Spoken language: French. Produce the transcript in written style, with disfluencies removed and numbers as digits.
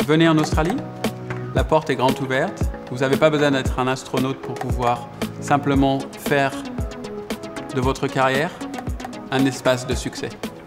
Venez en Australie, la porte est grande ouverte. Vous n'avez pas besoin d'être un astronaute pour pouvoir simplement faire de votre carrière un espace de succès.